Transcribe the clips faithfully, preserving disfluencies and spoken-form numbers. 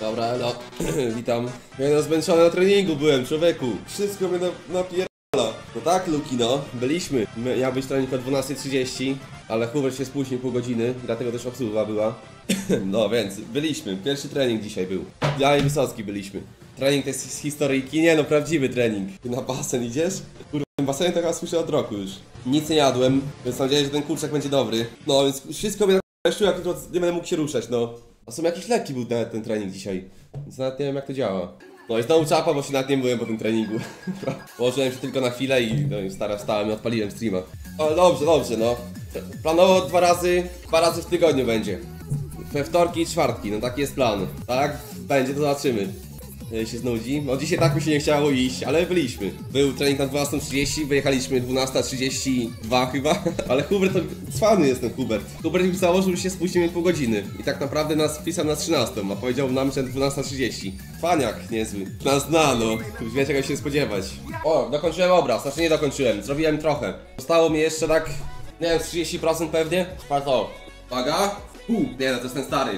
Dobra, elo. Witam. Ja no zmęczony na treningu byłem, człowieku. Wszystko mnie napierdala. No tak, Luki, no. Byliśmy. Miał być trening o dwunastej trzydzieści, ale Hubert się spóźnił pół godziny, dlatego też obsługa była. No więc, byliśmy. Pierwszy trening dzisiaj był. Ja i Wysocki byliśmy. Trening to jest z historyjki? Nie no, prawdziwy trening. Ty na basen idziesz? Kurwa, w basenie to chyba słyszę od roku już. Nic nie jadłem, więc mam nadzieję, że ten kurczak będzie dobry. No więc wszystko mnie na jak jutro nie będę mógł się ruszać, no. A są jakieś leki był ten, ten trening dzisiaj, więc nawet nie wiem jak to działa. No i znowu czapa, bo się nawet nie byłem po tym treningu. Położyłem się tylko na chwilę i, no, i stara wstałem i odpaliłem streama. O, dobrze, dobrze, no. Planowo dwa razy, dwa razy w tygodniu będzie. We wtorki i czwartki, no taki jest plan. Tak będzie, to zobaczymy. Się znudzi. No dzisiaj tak mi się nie chciało iść, ale byliśmy. Był trening na dwunastą trzydzieści, wyjechaliśmy dwunasta trzydzieści dwa chyba. Ale Hubert to cwany jest ten Hubert. Hubert już założył, że się spóźnimy pół godziny. I tak naprawdę nas wpisał na trzynastą, a powiedział nam, że dwunasta trzydzieści. Cwaniak niezły. Nas zna, no. Już wie czego się spodziewać. O, dokończyłem obraz, znaczy nie dokończyłem. Zrobiłem trochę. Zostało mi jeszcze tak, nie wiem, trzydzieści procent pewnie. Patrz to. Uwaga. Pół. Nie no, to jest ten stary.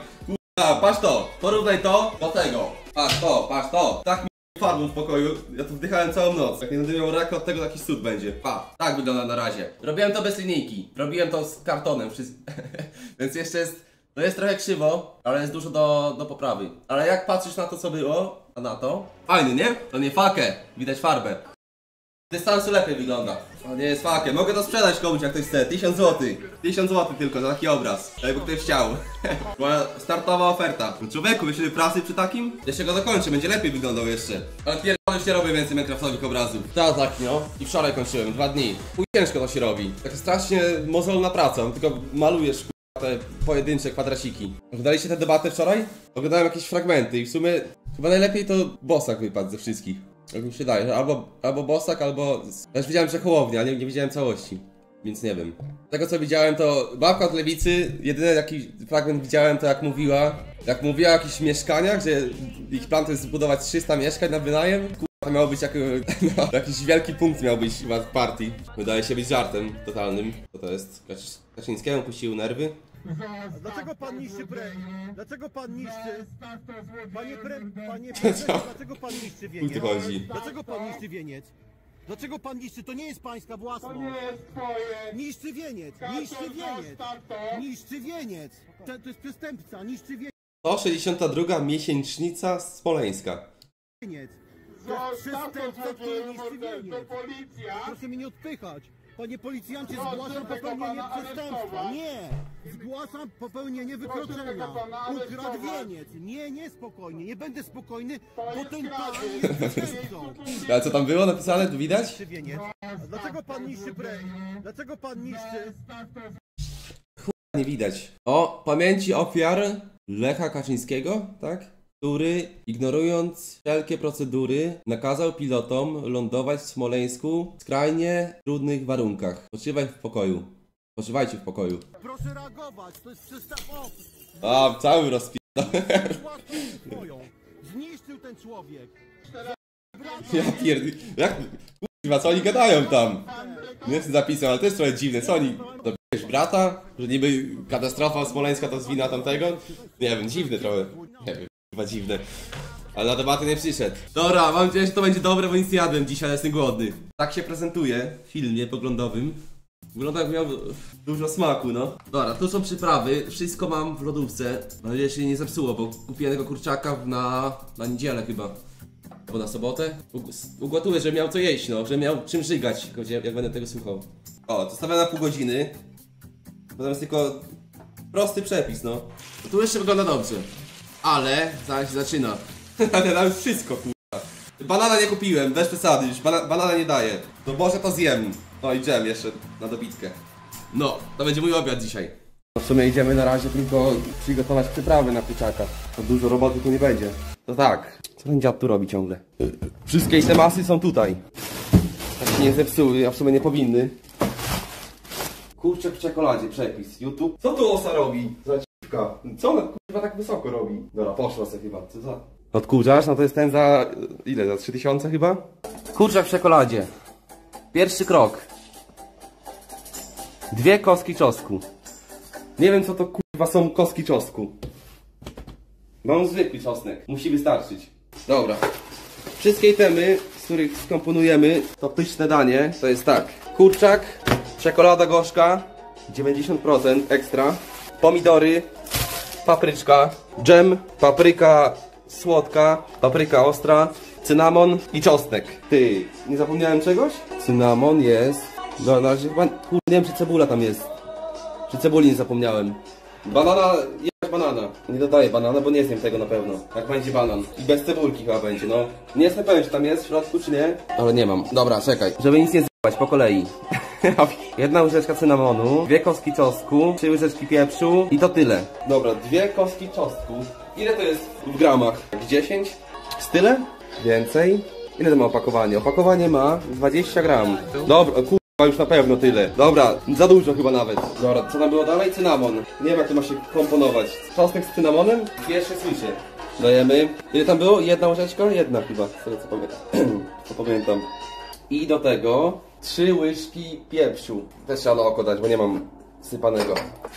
A, patrz to, porównaj to do tego. Patrz to, patrz to. Tak mi farbą w pokoju, ja tu wdychałem całą noc. Jak nie będę miał raka, od tego taki cud będzie. Pa, tak wygląda na razie. Robiłem to bez linijki, robiłem to z kartonem, wszystko. Więc jeszcze jest, no jest trochę krzywo, ale jest dużo do, do poprawy. Ale jak patrzysz na to co było, a na to, fajny, nie? To nie fakę, widać farbę. Z dystansu lepiej wygląda. To nie jest fakiem. Mogę to sprzedać komuś jak ktoś chce. tysiąc złotych. tysiąc złotych tylko za taki obraz. Jakby ktoś chciał. Moja startowa oferta. Człowieku, wyszły pracy przy takim? Jeszcze go dokończę, będzie lepiej wyglądał jeszcze. Ale pierdolę, już nie robię więcej minecraftowych obrazów. Tak, tak, no. I wczoraj kończyłem, dwa dni. Pół ciężko to się robi. Taka strasznie mozolna praca. Tylko malujesz te pojedyncze kwadraciki. Oglądaliście tę debatę wczoraj? Oglądałem jakieś fragmenty i w sumie chyba najlepiej to Bosak wypadł ze wszystkich. Jak mi się daje, albo, albo Bosak, albo... Ja już widziałem, że Hołownia, ale nie, nie widziałem całości. Więc nie wiem. Z tego co widziałem to babka od lewicy, jedyny jaki fragment widziałem to jak mówiła. Jak mówiła o jakichś mieszkaniach, że ich plan to jest zbudować trzysta mieszkań na wynajem. Kurwa, to miał być jak, no, jakiś wielki punkt miał być chyba w partii. Wydaje się być żartem totalnym. Co to jest? Kaczyńskiemu puściły nerwy. Dlaczego pan niszczy pre... Dlaczego pan niszczy... Panie pre... Panie prezesie, dlaczego pan niszczy wieniec? Dlaczego pan niszczy wieniec? Dlaczego pan niszczy? To nie jest pańska własność. To nie jest twoje. Niszczy wieniec, niszczy wieniec. Niszczy wieniec. To, to jest przestępca, niszczy wieniec. sto sześćdziesiąta druga miesięcznica Smoleńska. Wieniec. To jest przestępca, który niszczy wieniec. Proszę mnie nie odpychać. Panie policjancie, zgłaszam popełnienie przestępstwa. Nie! Zgłaszam popełnienie wykroczenia. Ukradł wieniec. Nie, nie spokojnie. Nie będę spokojny, bo ten pan jest przestępcą. Ale co tam było napisane? Tu widać? Dlaczego pan niszczy pre... Dlaczego pan niszczy... Chuj, nie widać. O pamięci ofiar Lecha Kaczyńskiego, tak? Który, ignorując wszelkie procedury, nakazał pilotom lądować w Smoleńsku w skrajnie trudnych warunkach. Spoczywaj w pokoju. Spoczywajcie w pokoju. Proszę reagować, to jest przestępstwo. A, cały rozpierdol. Zniszczył ten człowiek. Ja pierdolę. Jak... Kurwa, co oni gadają tam? Nie jestem zapisem, ale to jest trochę dziwne. Co oni... Dobijesz brata? Że niby katastrofa smoleńska to z wina tamtego? Nie wiem, dziwne trochę. Nie wiem. Chyba dziwne. Ale na debatę nie przyszedł. Dobra, mam nadzieję, że to będzie dobre, bo nic nie jadłem dzisiaj, ale jestem głodny. Tak się prezentuje w filmie poglądowym. Wygląda jak miał dużo smaku, no. Dobra, tu są przyprawy, wszystko mam w lodówce. Mam nadzieję, że się nie zepsuło, bo kupiłem tego kurczaka na, na niedzielę chyba. Albo na sobotę. Ugotuję, że miał co jeść, no, że miał czym żygać, jak będę tego słuchał. O, to stawiam na pół godziny. Potem jest tylko prosty przepis, no. Tu jeszcze wygląda dobrze. Ale zaraz się zaczyna. Ale tam już wszystko, kurwa. Banana nie kupiłem, bez przesady, już bana banana nie daję. No może to zjem. No i dżem jeszcze na dobitkę. No, to będzie mój obiad dzisiaj. No w sumie idziemy na razie tylko przygotować przyprawy na kurczaka. To dużo roboty tu nie będzie. To tak. Co ten dziad tu robi ciągle? Wszystkie te masy są tutaj. Tak się nie zepsuły, a w sumie nie powinny. Kurczak w czekoladzie, przepis. YouTube. Co tu osa robi? Zaciwka. Co ona kurwa tak wysoko robi? Dobra, poszła sobie chyba. Co za... Odkurzacz? No to jest ten za... ile? Za trzy tysiące chyba? Kurczak w czekoladzie. Pierwszy krok. Dwie kostki czosnku. Nie wiem co to kurwa są kostki czosnku. Mam zwykły czosnek, musi wystarczyć. Dobra. Wszystkie itemy, z których skomponujemy to pyszne danie, to jest tak. Kurczak, czekolada gorzka, dziewięćdziesiąt procent ekstra, pomidory, papryczka, dżem, papryka słodka, papryka ostra, cynamon i czosnek. Ty, nie zapomniałem czegoś? Cynamon jest. No, na razie chyba, kur... nie wiem czy cebula tam jest. Czy cebuli nie zapomniałem. Banana, jebać banana. Nie dodaję banana, bo nie zjem tego na pewno. Jak będzie banan. I bez cebulki chyba będzie, no. Nie jestem pewien, czy tam jest w środku, czy nie. Ale nie mam. Dobra, czekaj. Żeby nic nie zjebać, po kolei. Jedna łyżeczka cynamonu, dwie kostki czosnku, trzy łyżeczki pieprzu i to tyle. Dobra, dwie kostki czosnku. Ile to jest w gramach? dziesięć? Z tyle? Więcej? Ile to ma opakowanie? Opakowanie ma dwadzieścia gram. Dobra, kur... już na pewno tyle. Dobra, za dużo chyba nawet. Dobra, co tam było dalej? Cynamon. Nie wiem jak to ma się komponować. Czosnek z cynamonem? Pierwsze słyszę. Dajemy. Ile tam było? Jedna łyżeczka? Jedna chyba. Z tego co pamiętam. co pamiętam. I do tego trzy łyżki pieprzu. Też trzeba na oko dać, bo nie mam sypanego.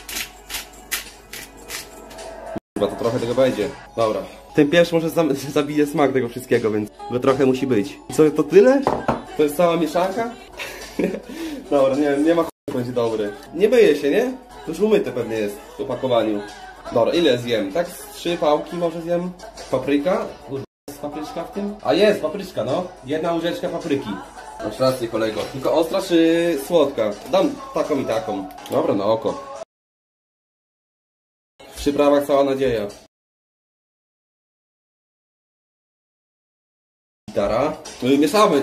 Chyba to trochę tego będzie. Dobra. Ten pieprz może zabije smak tego wszystkiego, więc go trochę musi być. I co, to tyle? To jest cała mieszanka? Dobra, nie, nie ma ch... będzie dobry. Nie myje się, nie? To już umyte pewnie jest w opakowaniu. Dobra, ile zjem? Tak z trzy pałki może zjem? Papryka? Kurde, jest papryczka w tym? A jest, papryczka, no. Jedna łyżeczka papryki. Masz rację, kolego. Tylko ostra czy słodka? Dam taką i taką. Dobra, na oko. W przyprawach cała nadzieja. Gitara. No i mieszamy.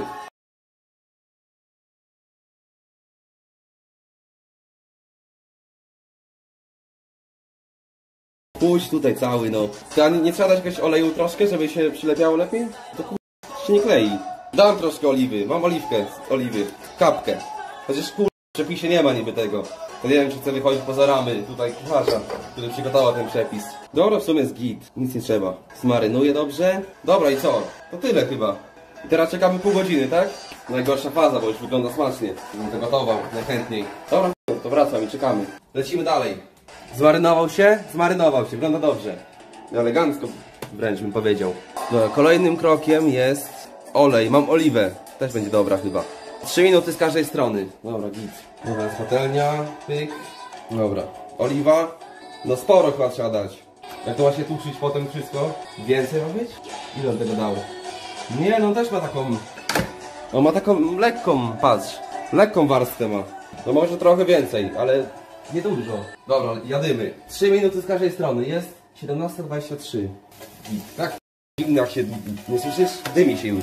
Pójdź tutaj cały, no. A nie, nie trzeba dać jakiegoś oleju troszkę, żeby się przylepiało lepiej? To kur... się nie klei. Dam troszkę oliwy, mam oliwkę z oliwy. Kapkę. Chociaż kur... w przepisie nie ma niby tego. To nie wiem, czy chcę wychodzić poza ramy tutaj kucharza, który przygotował ten przepis. Dobra, w sumie jest git. Nic nie trzeba. Zmarynuję dobrze. Dobra, i co? To tyle chyba. I teraz czekamy pół godziny, tak? Najgorsza faza, bo już wygląda smacznie. Bym to gotował najchętniej. Dobra, to wracam i czekamy. Lecimy dalej. Zmarynował się? Zmarynował się, wygląda dobrze. Elegancko wręcz bym powiedział. Dobra, kolejnym krokiem jest olej. Mam oliwę. Też będzie dobra chyba. trzy minuty z każdej strony. Dobra, git. Dobra, jest patelnia. Pyk. Dobra. Oliwa. No sporo chyba trzeba dać. Jak to ma się tłuczyć potem wszystko? Więcej ma być? Ile on tego dał? Nie, no też ma taką... On ma taką lekką, patrz. Lekką warstwę ma. No może trochę więcej, ale... nie dużo. Dobra, jadymy. trzy minuty z każdej strony. Jest siedemnasta dwadzieścia trzy. Tak, jak się... nie słyszysz? Dymi się już.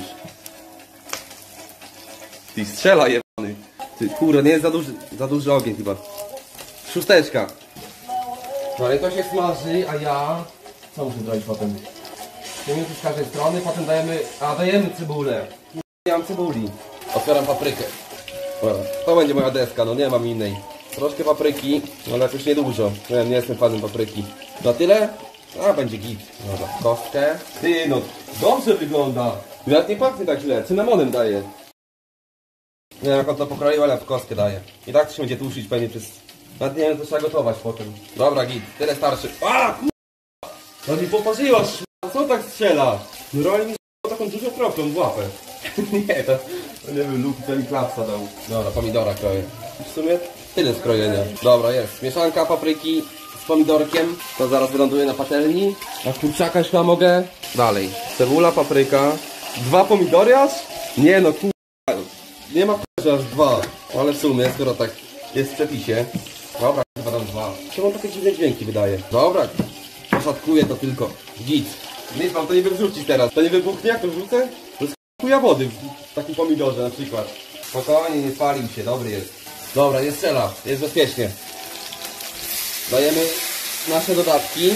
Ty strzela jebany. Ty kurde, nie jest za duży, za duży ogień chyba. Szósteczka. No ale to się smaży, a ja... co muszę zrobić potem? trzy minuty z każdej strony, potem dajemy... a dajemy cebulę. Nie mam cebuli. Otwieram paprykę. Dobra, to będzie moja deska, no nie mam innej. Troszkę papryki, ale jakoś niedużo. Nie wiem, nie jestem fanem papryki. Na tyle? A, będzie git. Dobra, kostkę. Ty, no, dobrze wygląda. Nawet nie pachnie tak źle, cynamonem daje. Nie wiem jak on to pokroił, ale w kostkę daje. I tak to się będzie tłuszczyć pewnie przez... nawet nie wiem, to trzeba gotować potem. Dobra, git, tyle starszy. A, k***a! No mi poparzyłaś, co tak strzela? No roli mi taką dużą kroplą w łapę. Nie, to... to nie wiem, Luke ten klapsa dał. Dobra, pomidora kroję. W sumie tyle skrojenia. Dobra, jest. Mieszanka papryki z pomidorkiem. To zaraz wyląduje na patelni. A kurczaka już chyba mogę. Dalej. Cebula, papryka. Dwa pomidory aż? Nie no, kurwa. Nie ma kurczaka aż dwa. Ale w sumie, skoro tak jest w przepisie. Dobra, chyba dam dwa. Czemu on takie dziwne dźwięki wydaje? Dobra. Poszatkuję to tylko. Git. Nic mam to nie wyrzucić teraz. To nie wybuchnie jak to wrzucę? To jest chuja wody w takim pomidorze na przykład. Spokojnie, nie spalił się. Dobry jest. Dobra, jest strzela, jest bezpiecznie. Dajemy nasze dodatki.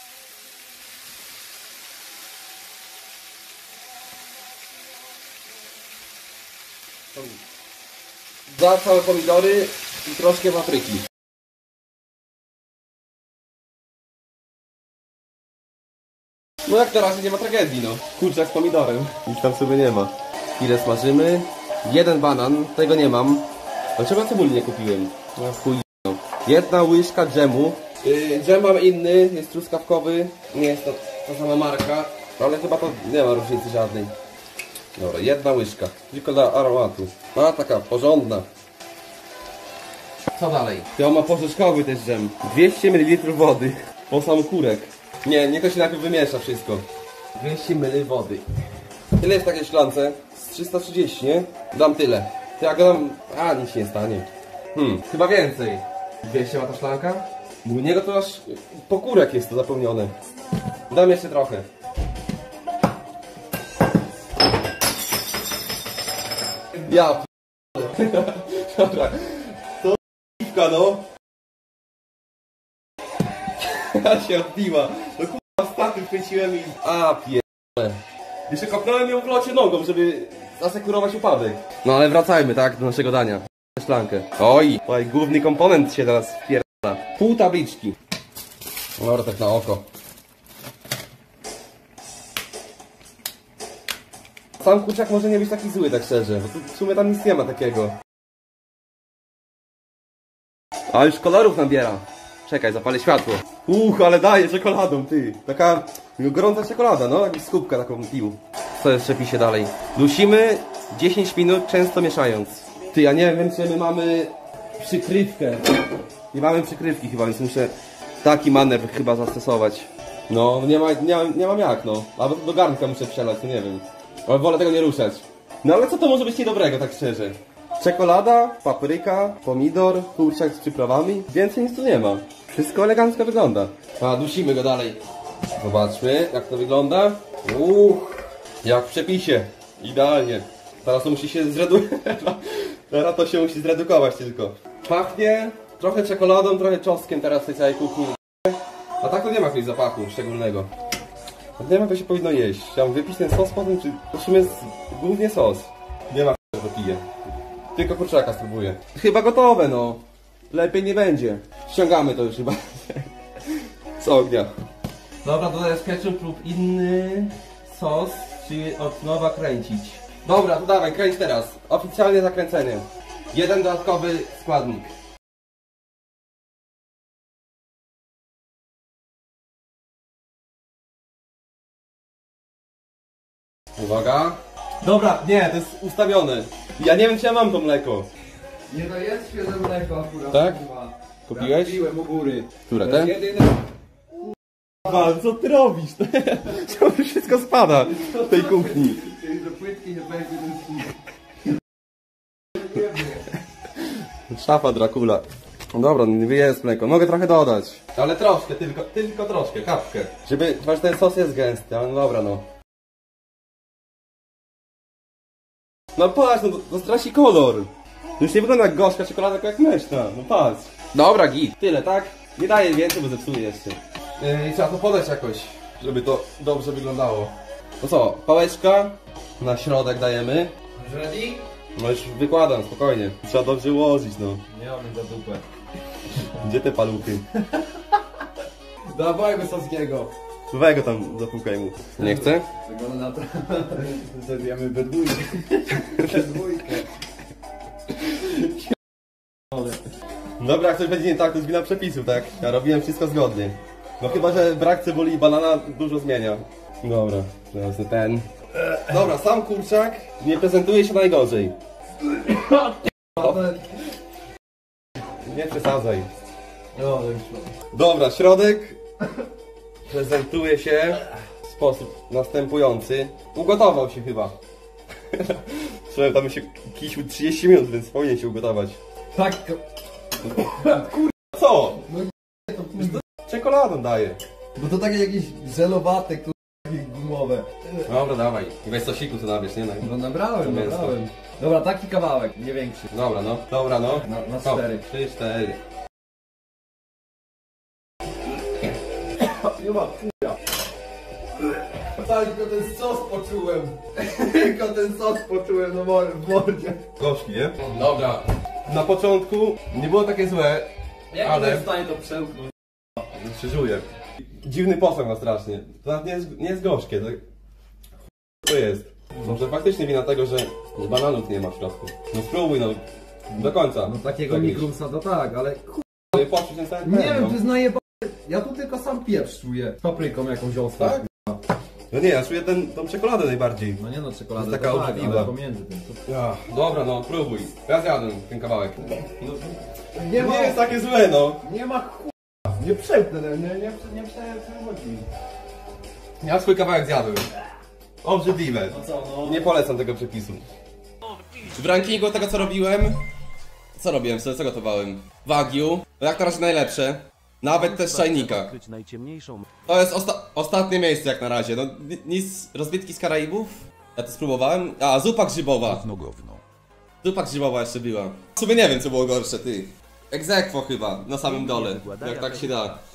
Dwa całe pomidory i troszkę papryki. No jak na razie nie ma tragedii, no. Kurczak z pomidorem. Nic tam sobie nie ma. Ile smażymy? Jeden banan, tego nie mam. Dlaczego cebuli nie kupiłem? No chuj, no. Jedna łyżka dżemu. Yy, dżem mam inny, jest truskawkowy. Nie jest to ta sama marka, ale chyba to nie ma różnicy żadnej. Dobra, jedna łyżka, tylko dla aromatu. A, taka porządna. Co dalej? To ma porzeczkowy też dżem. dwieście mililitrów wody. Po sam kurek. Nie, niech to się najpierw wymiesza wszystko. dwieście mililitrów wody. Tyle jest w takiej szklance? Z trzysta trzydzieści, nie? Dam tyle. To jak dam... A, nic się nie stanie. Hmm, chyba więcej. dwieście ma ta szklanka? U niego to aż po kurek jest to zapełnione. Dam jeszcze trochę. Ja p... Dobra. To piwka, no. Ja się odbiła. No kurwa, staty wkręciłem i... A pierdolę. Jeszcze kopnąłem ją w locie nogą, żeby zasekurować upadek. No ale wracajmy, tak, do naszego dania. Szklankę. Oj, oj, główny komponent się teraz wpierdala. Pół tabliczki. Dobra, tak na oko. Sam kurczak może nie być taki zły, tak szczerze, bo tu w sumie tam nic nie ma takiego. A już kolorów nabiera. Czekaj, zapalę światło. Uch, ale daje czekoladą, ty. Taka gorąca czekolada, no, jak skupka taką pił. Co jeszcze pisze dalej? Dusimy dziesięć minut, często mieszając. Ty, ja nie wiem, czy my mamy przykrywkę. Nie mamy przykrywki chyba, więc muszę taki manewr chyba zastosować. No, nie, ma, nie, nie mam jak, no. Albo do garnka muszę przelać, to nie wiem. Ale wolę tego nie ruszać. No ale co to może być niedobrego, tak szczerze? Czekolada, papryka, pomidor, kurczak z przyprawami. Więcej nic tu nie ma. Wszystko elegancko wygląda. A, dusimy go dalej. Zobaczmy, jak to wygląda. Uch, jak w przepisie. Idealnie. Teraz to musi się zredukować. Teraz to się musi zredukować tylko. Pachnie trochę czekoladą, trochę czosnkiem teraz w tej całej kuchni. A tak to nie ma jakiegoś zapachu szczególnego. Nie wiem, jak to się powinno jeść. Chciałem wypić ten sos potem, czy to w sumie jest głównie sos. Nie ma co piję. Tylko kurczaka spróbuję. Chyba gotowe, no. Lepiej nie będzie. Ściągamy to już chyba. Z ognia. Dobra, dodaję ketchup lub inny sos, czy od nowa kręcić. Dobra, to dawaj, kręć teraz. Oficjalnie zakręcenie. Jeden dodatkowy składnik. Uwaga. Dobra, nie, to jest ustawione. Ja nie wiem, czy ja mam to mleko. Nie, to jest świeże mleko akurat. Tak? Chyba. Kupiłeś? Kupiłem u góry. Które To te? jest jedyne... Kurwa, co ty robisz? To wszystko spada w tej kuchni. Do płytki nie będzie Szafa Dracula. No dobra, nie jest mleko. Mogę trochę dodać. Ale troszkę, tylko, tylko troszkę, kapkę. Żeby, chociaż ten sos jest gęsty, ale no dobra, no. No patrz, no to, to straci kolor. Już nie wygląda jak gorzka czekolada, tylko jak mleczna. No patrz. Dobra, git. Tyle, tak? Nie daję więcej, bo zepsuję jeszcze. Yy, trzeba to podać jakoś, żeby to dobrze wyglądało. To co, pałeczka na środek dajemy. Ready? No już wykładam, spokojnie. Trzeba dobrze ułożyć, no. Nie mam za dupę. Gdzie te paluchy? Dawaj Wysockiego. Weź go tam, zapukaj mu. Nie chce? Wygląda na to, że zjemy we dwójkę. We dwójkę. Dobra, jak coś będzie nie tak, to jest wina przepisów, tak? Ja robiłem wszystko zgodnie. No chyba, że brak cebuli i banana dużo zmienia. Dobra, teraz ten. Dobra, sam kurczak nie prezentuje się najgorzej. Nie przesadzaj. No, już. Dobra, środek prezentuje się w sposób następujący. Ugotował się chyba. Trzeba tam się kisił trzydzieści minut, więc powinien się ugotować. Tak. Co? No to kurwa. Czekoladą daje. Bo to takie jakieś żelowate, kurwa, takie gumowe. Dobra, dawaj. Weź sosiku co nabierz, nie? No nabrałem, Mięsko. nabrałem. Dobra, taki kawałek, nie większy. Dobra, no. Dobra, no. Na, na O, cztery. Trzy, cztery. Nie ma chuja. Tak, tylko ten sos poczułem. Tylko ten sos poczułem no mor w mordzie. Gorzki, nie? Dobra. Na początku nie było takie złe, ale... w stanie to przełknąć? Krzyżuję. Dziwny posmak ma strasznie. To nawet nie jest, nie jest gorzkie. To... to jest. Może faktycznie wina tego, że bananów nie ma w środku. No spróbuj, no. Do końca. No takiego Tak mikrumsa to tak, ale kur... No i poczuć ten cały Nie ten, wiem, no. to jest najebane. Ja tu tylko sam pieprz czuję. Z papryką jakąś ostrą. Tak? No nie, ja czuję ten, tą czekoladę najbardziej. No nie no, czekolada Jest taka to tak, obrzydliwa. ale pomiędzy tym. To... Ja, dobra no, próbuj. Ja zjadłem ten kawałek. No, Nie ma, nie jest takie złe no. nie ma k***a. Nie przepnę, nie, nie, nie, nie przechodzi. Ja swój kawałek zjadłem. Obrzydliwe. No co, no? Nie polecam tego przepisu. W rankingu tego co robiłem... Co robiłem? Co, co gotowałem? Wagyu. Jak na razie najlepsze. Nawet też czajnika. Odkryć najciemniejszą To jest osta ostatnie miejsce jak na razie. No ni- nic, rozbitki z Karaibów. Ja to spróbowałem. A, zupa grzybowa. Gówno, gówno. Zupa grzybowa jeszcze była. W sumie nie wiem co było gorsze, ty. Egzekwo chyba, na samym dole. Jak tak się da.